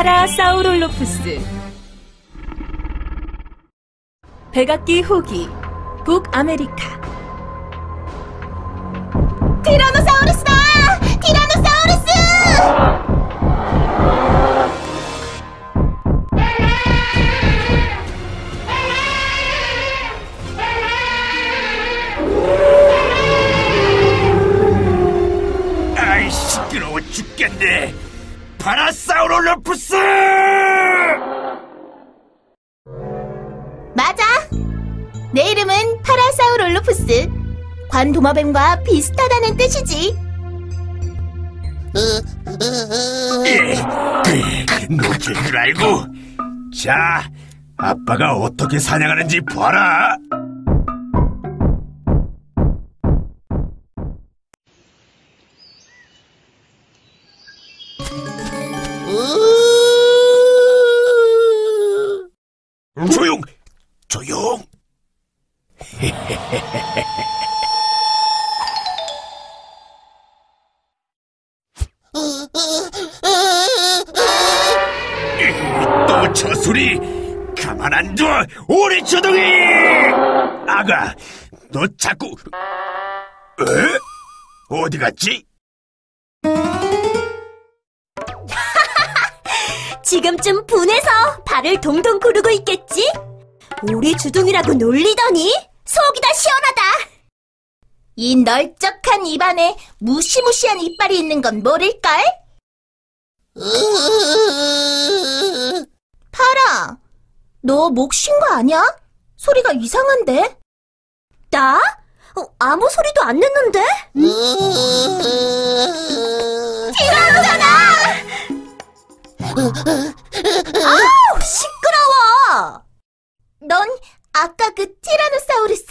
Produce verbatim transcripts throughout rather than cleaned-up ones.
파라사우롤로푸스. 백악기 후기 북아메리카. 티라노사우루스다! 티라노사우루스! 아이, 시끄러워 죽겠네. 파라사우롤로푸스! 맞아. 내 이름은 파라사우롤로푸스. 관도마뱀과 비슷하다는 뜻이지. 놓칠 줄 알고. 자, 아빠가 어떻게 사냥하는지 봐라. 조용! 조용! 또 저 소리! 가만 안 둬! 오리 주둥이! 아가, 너 자꾸... 에? 어디 갔지? 지금쯤 분해서 발을 동동 구르고 있겠지? 우리 주둥이라고 놀리더니 속이 다 시원하다. 이 널쩍한 입안에 무시무시한 이빨이 있는 건 모를걸? 파라, 너 목 쉰 거 아니야? 소리가 이상한데? 나? 어, 아무 소리도 안 냈는데? 티라노잖아! 아우, 시끄러워! 넌 아까 그 티라노사우루스?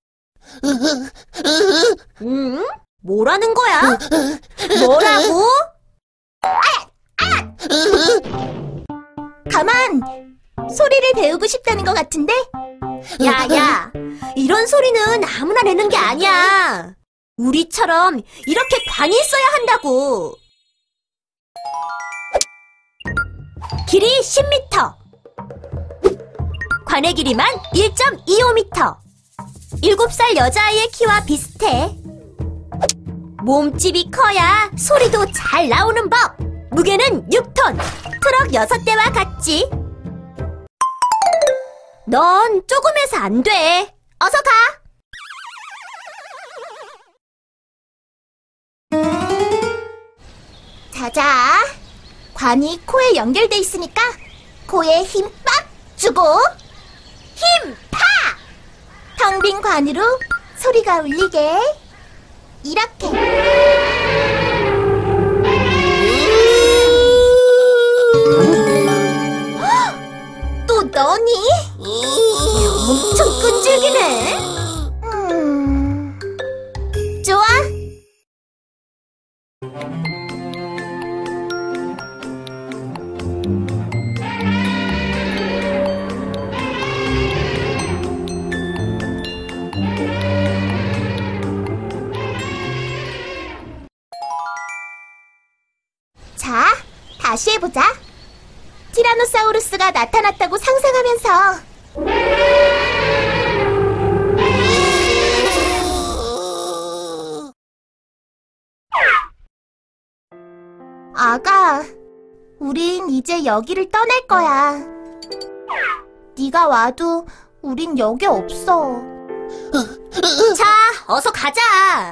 응? 뭐라는 거야? 뭐라고? 가만! 소리를 배우고 싶다는 것 같은데? 야야, 이런 소리는 아무나 내는 게 아니야. 우리처럼 이렇게 관이 있어야 한다고. 길이 십 미터, 관의 길이만 일 점 이오 미터. 일곱 살 여자아이의 키와 비슷해. 몸집이 커야 소리도 잘 나오는 법. 무게는 육 톤, 트럭 여섯 대와 같지. 넌 조금 해서 안 돼. 어서 가. 자자. 관이 코에 연결돼 있으니까 코에 힘 빡 주고 힘 파! 텅 빈 관으로 소리가 울리게. 이렇게. 또 너니? 엄청 끈질기네. 음... 좋아. 자, 다시 해보자. 티라노사우루스가 나타났다고 상상하면서. 아가, 우린 이제 여기를 떠날 거야. 네가 와도 우린 여기 없어. 자, 어서 가자.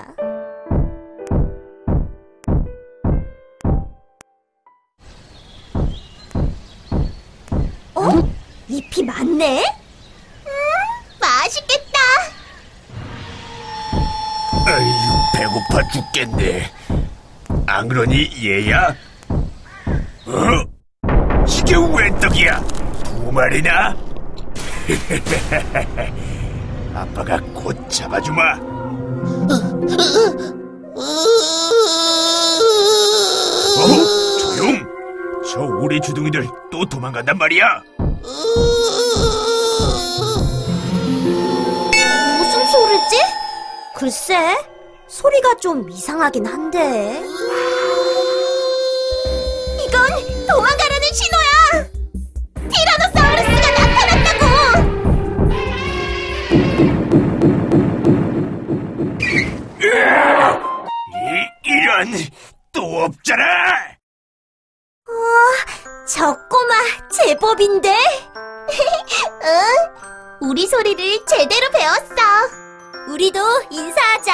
어? 잎이 많네? 음, 맛있겠다. 아유, 배고파 죽겠네. 안 그러니 얘야? 어? 이게 웬 떡이야? 두 마리나? 아빠가 곧 잡아주마. 어? 조용! 저 오리 주둥이들 또 도망간단 말이야. 무슨 소리지? 글쎄, 소리가 좀 이상하긴 한데. 이건 도망가라는 신호야! 저 꼬마 제법인데? 응, 우리 소리를 제대로 배웠어. 우리도 인사하자.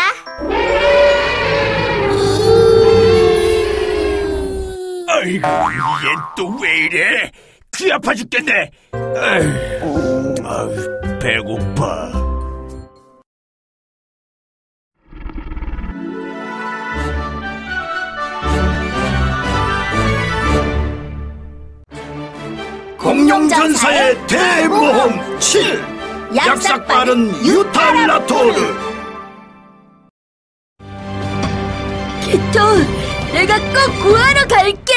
아이고, 얘 또 왜 이래? 귀 아파 죽겠네. 아휴, 아휴, 배고파. 공룡전사의 대모험 칠. 약삭빠른 유탈라토르. 키토, 내가 꼭 구하러 갈게.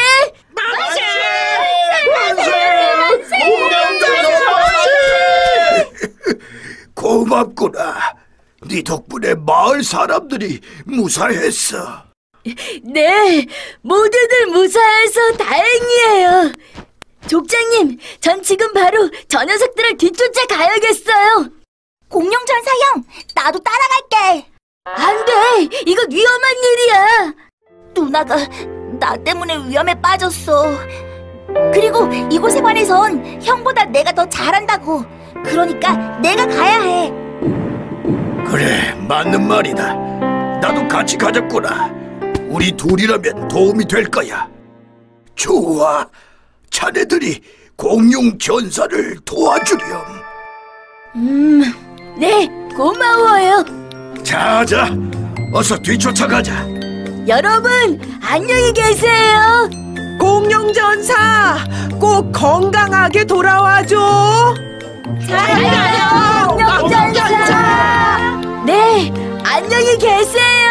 고맙구나. 네 덕분에 마을 사람들이 무사했어. 네, 모두들 무사해서 다행이에요. 족장님, 전 지금 바로 저 녀석들을 뒤쫓아 가야겠어요. 공룡전사 형, 나도 따라갈게. 안 돼, 이건 위험한 일이야. 누나가 나 때문에 위험에 빠졌어. 그리고 이곳에 관해선 형보다 내가 더 잘한다고. 그러니까 내가 가야 해. 그래, 맞는 말이다. 나도 같이 가자꾸나. 우리 둘이라면 도움이 될 거야. 좋아, 자네들이 공룡 전사를 도와주렴. 음, 네, 고마워요. 자자, 어서 뒤쫓아가자. 여러분, 안녕히 계세요. 공룡전사 꼭 건강하게 돌아와줘. 잘 가요, 공룡전사. 네, 안녕히 계세요.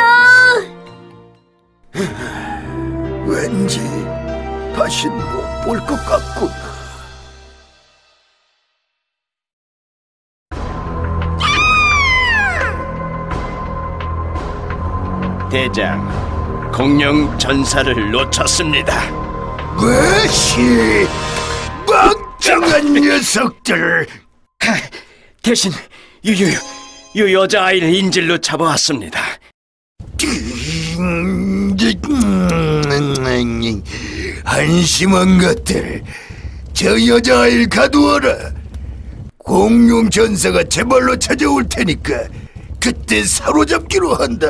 왠지 다시 못 볼 것 같구나. 대장, 공룡 전사를 놓쳤습니다. 뭐시? 멍청한 녀석들! 대신 유유 유 여자아이를 인질로 잡아왔습니다. 한심한 것들, 저 여자아이를 가두어라. 공룡 전사가 제발로 찾아올 테니까 그때 사로잡기로 한다.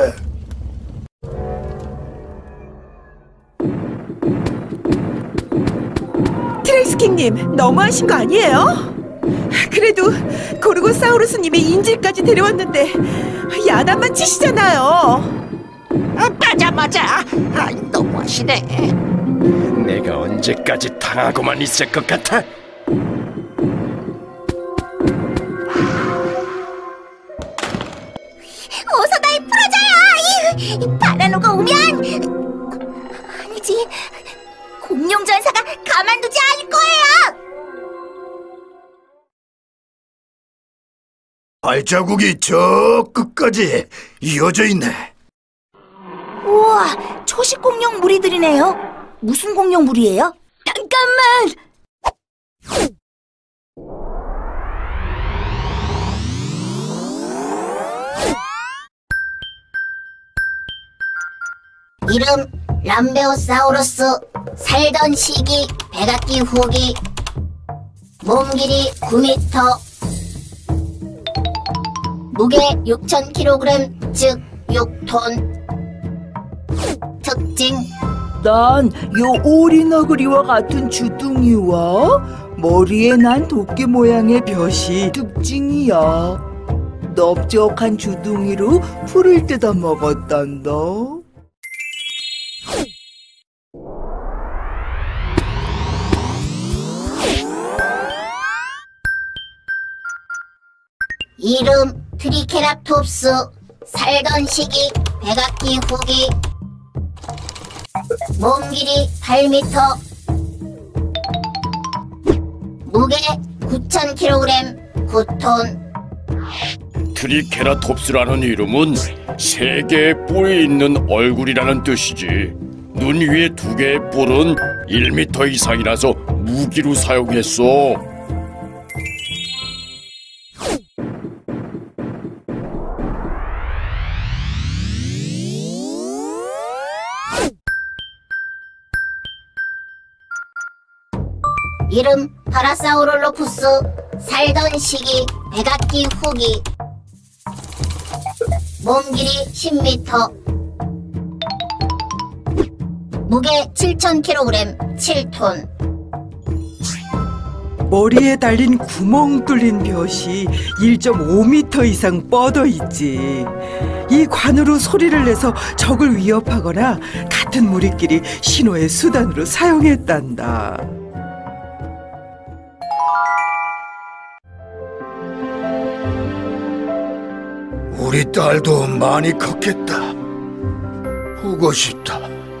트레이스킹님, 너무하신 거 아니에요? 그래도 고르고사우루스님의 인질까지 데려왔는데 야단만 치시잖아요. 맞아 맞아. 아, 너무하시네. 내가 언제까지 당하고만 있을 것 같아? 어서 날 풀어줘요. 바라노가 오면. 아니지, 공룡전사가 가만두지 않을 거예요. 발자국이 저 끝까지 이어져 있네. 우와, 초식 공룡 무리들이네요. 무슨 공룡 무리예요? 잠깐만. 이름 람베오사우루스. 살던 시기 백악기 후기. 몸 길이 구 미터. 무게 육천 킬로그램, 즉 육 톤. 특징, 난 요 오리너구리와 같은 주둥이와 머리에 난 도끼 모양의 벼이 특징이야. 넓적한 주둥이로 풀을 뜯어 먹었단다. 이름 트리케라톱스. 살던 시기 백악기 후기. 몸 길이 팔 미터. 무게 구천 킬로그램, 구 톤. 트리케라톱스라는 이름은 세 개의 뿔이 있는 얼굴이라는 뜻이지. 눈 위에 두 개의 뿔은 일 미터 이상이라서 무기로 사용했어. 이름 파라사우롤로푸스. 살던 시기 백악기 후기. 몸 길이 십 미터. 무게 칠천 킬로그램, 칠 톤. 머리에 달린 구멍 뚫린 볕이 일 점 오 미터 이상 뻗어 있지. 이 관으로 소리를 내서 적을 위협하거나 같은 무리끼리 신호의 수단으로 사용했단다. 우리 딸도 많이 컸겠다. 보고 싶다.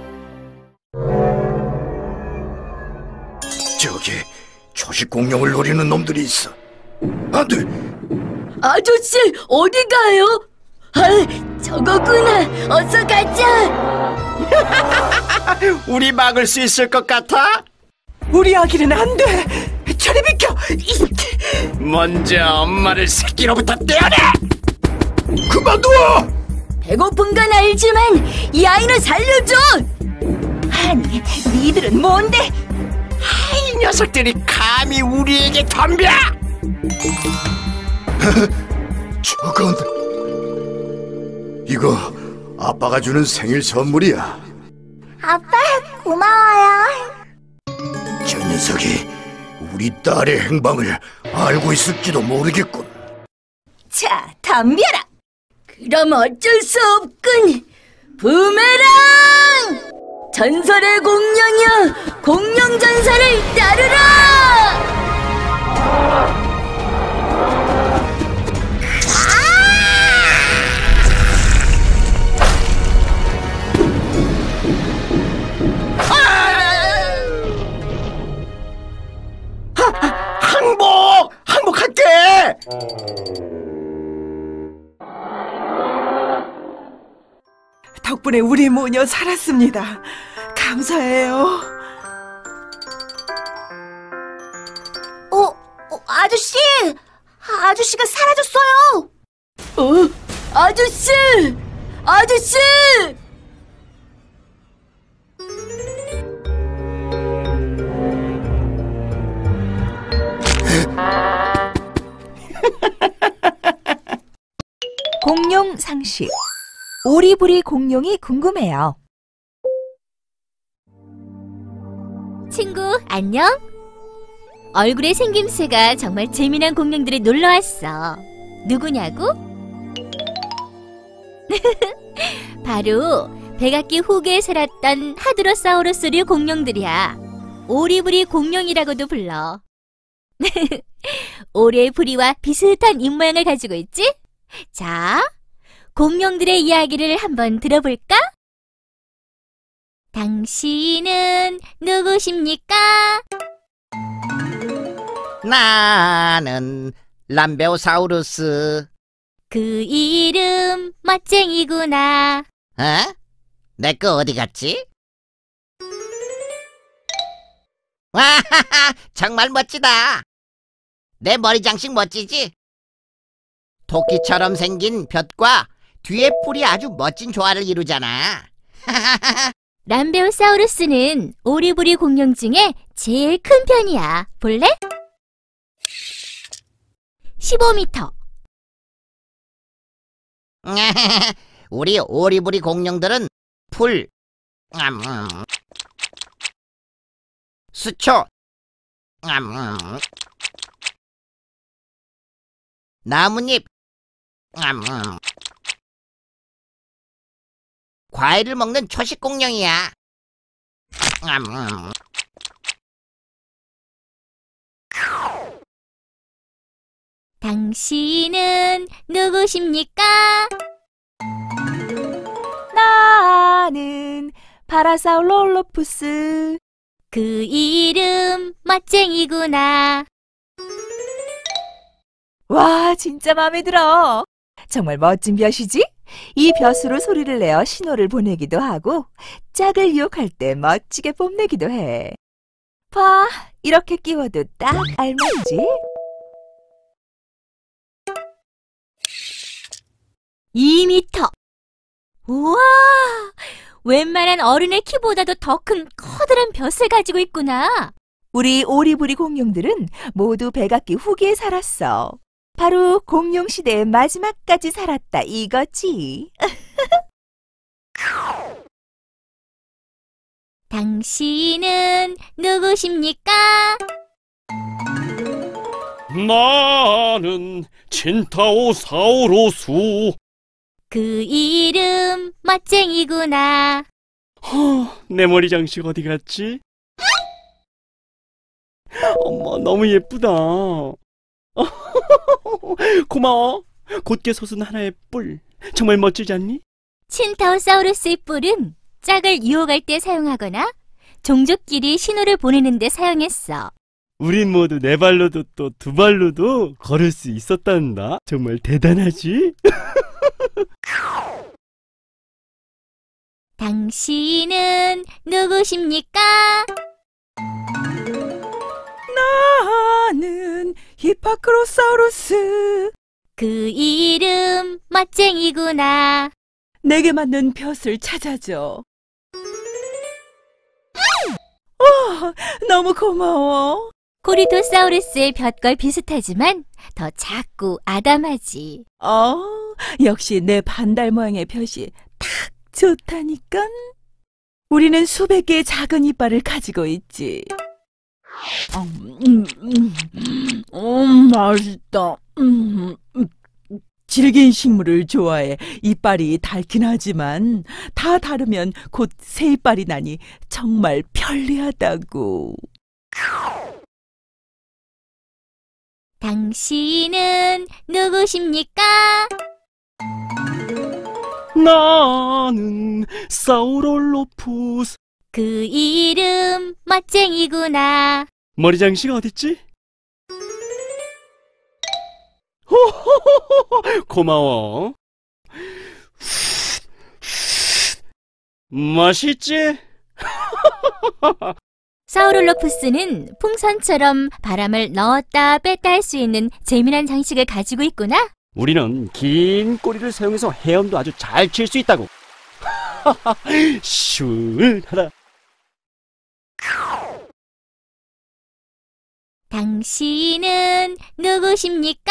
저기 초식 공룡을 노리는 놈들이 있어. 안 돼! 아저씨, 어디 가요? 아, 저거구나. 어서 가자. 우리 막을 수 있을 것 같아? 우리 아기는 안 돼! 저리 비켜! 이! 먼저 엄마를 새끼로부터 떼어내! 그만둬! 배고픈 건 알지만 이 아이는 살려줘. 아니, 니들은 뭔데? 이 녀석들이 감히 우리에게 덤벼! 저건 이거 아빠가 주는 생일 선물이야. 아빠, 고마워요. 저 녀석이 우리 딸의 행방을 알고 있을지도 모르겠군. 자, 덤벼라. 그럼 어쩔 수 없군. 부메랑! 전설의 공룡이여, 공룡 전사를 따르라! 항복! 항복할게! 덕분에 우리 모녀 살았습니다. 감사해요. 어, 어, 아저씨! 아저씨가 사라졌어요! 어? 아저씨! 아저씨! 공룡 상식. 오리부리 공룡이 궁금해요. 친구, 안녕? 얼굴의 생김새가 정말 재미난 공룡들이 놀러왔어. 누구냐고? 바로 백악기 후계에 살았던 하드로사우루스류 공룡들이야. 오리부리 공룡이라고도 불러. 오리의 부리와 비슷한 입모양을 가지고 있지? 자, 공룡들의 이야기를 한번 들어볼까? 당신은 누구십니까? 나는 람베오사우루스. 그 이름 멋쟁이구나. 어? 내 거 어디 갔지? 와하하, 정말 멋지다. 내 머리 장식 멋지지? 토끼처럼 생긴 볕과 뒤에 뿔이 아주 멋진 조화를 이루잖아. 람베오사우루스는 오리부리 공룡 중에 제일 큰 편이야. 볼래? 십오 미터. 우리 오리부리 공룡들은 풀, 음, 수초, 음, 나뭇잎, 음, 과일을 먹는 초식 공룡이야. 음, 당신은 누구십니까? 나는 파라사우롤로푸스. 그 이름 멋쟁이구나. 와, 진짜 마음에 들어. 정말 멋진 벼시지? 이 벼수로 소리를 내어 신호를 보내기도 하고 짝을 유혹할 때 멋지게 뽐내기도 해. 봐, 이렇게 끼워도 딱 알맞지? 이 미터. 우와, 웬만한 어른의 키보다도 더 큰 커다란 벼슬 가지고 있구나. 우리 오리부리 공룡들은 모두 백악기 후기에 살았어. 바로 공룡 시대의 마지막까지 살았다 이거지. 당신은 누구십니까? 나는 친타오사우루스. 그 이름 멋쟁이구나. 허, 내 머리 장식 어디 갔지? 엄마 너무 예쁘다. 고마워. 곧게 솟은 하나의 뿔. 정말 멋지지 않니? 친타오사우루스의 뿔은 짝을 유혹할 때 사용하거나 종족끼리 신호를 보내는 데 사용했어. 우린 모두 네 발로도 또 두 발로도 걸을 수 있었단다. 정말 대단하지? 당신은 누구십니까? 나는 히파크로사우루스. 그 이름 멋쟁이구나. 내게 맞는 벼슬 찾아줘. 어, 너무 고마워. 코리토사우루스의 볕과 비슷하지만 더 작고 아담하지. 어, 역시 내 반달 모양의 벼시 딱 좋다니까. 우리는 수백 개의 작은 이빨을 가지고 있지. 음, 음, 음, 음, 맛있다. 음, 음. 질긴 식물을 좋아해. 이빨이 닳긴 하지만 다 다르면 곧 새 이빨이 나니 정말 편리하다고. 당신은 누구십니까? 나는 사우롤로푸스. 그 이름 멋쟁이구나. 머리 장식 어딨지? 호호호호, 고마워. 맛있지? 사우롤로푸스는 풍선처럼 바람을 넣었다 뺐다 할 수 있는 재미난 장식을 가지고 있구나. 우리는 긴 꼬리를 사용해서 헤엄도 아주 잘 칠 수 있다고. 시원하다. 당신은 누구십니까?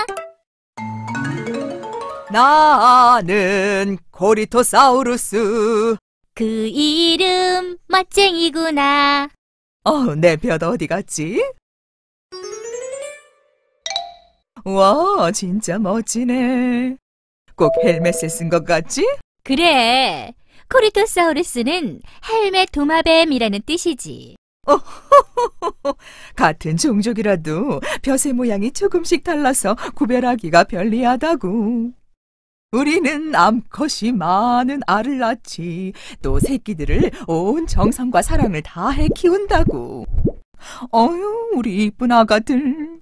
나는 코리토사우루스. 그 이름 멋쟁이구나. 어, 내 볕 어디 갔지? 와, 진짜 멋지네. 꼭 헬멧을 쓴 것 같지? 그래, 코리토사우루스는 헬멧 도마뱀이라는 뜻이지. 같은 종족이라도 벼의 모양이 조금씩 달라서 구별하기가 편리하다고. 우리는 암컷이 많은 알을 낳지, 또 새끼들을 온 정성과 사랑을 다해 키운다고. 어휴, 우리 이쁜 아가들.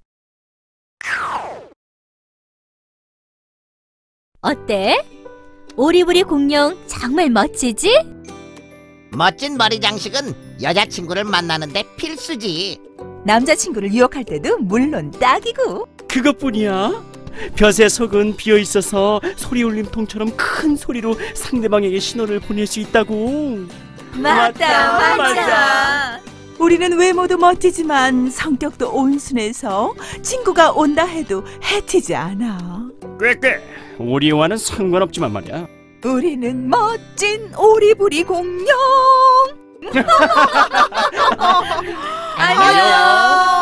어때? 오리부리 공룡 정말 멋지지? 멋진 머리 장식은 여자친구를 만나는데 필수지. 남자친구를 유혹할 때도 물론 딱이고. 그것뿐이야? 벼의 속은 비어있어서 소리 울림통처럼 큰 소리로 상대방에게 신호를 보낼 수 있다고. 맞다, 맞아. 우리는 외모도 멋지지만 성격도 온순해서 친구가 온다 해도 해치지 않아. 꾀꾀, 우리와는 상관없지만 말이야. 우리는 멋진 오리부리 공룡. 안녕.